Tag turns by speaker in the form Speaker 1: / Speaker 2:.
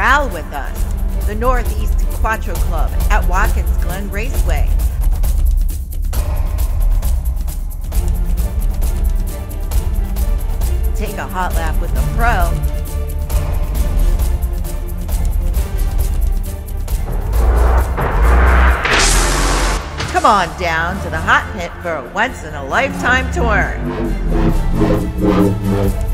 Speaker 1: Corral with us, the Northeast Quattro Club at Watkins Glen Raceway. Take a hot lap with the pro. Come on down to the hot pit for a once-in-a-lifetime tour.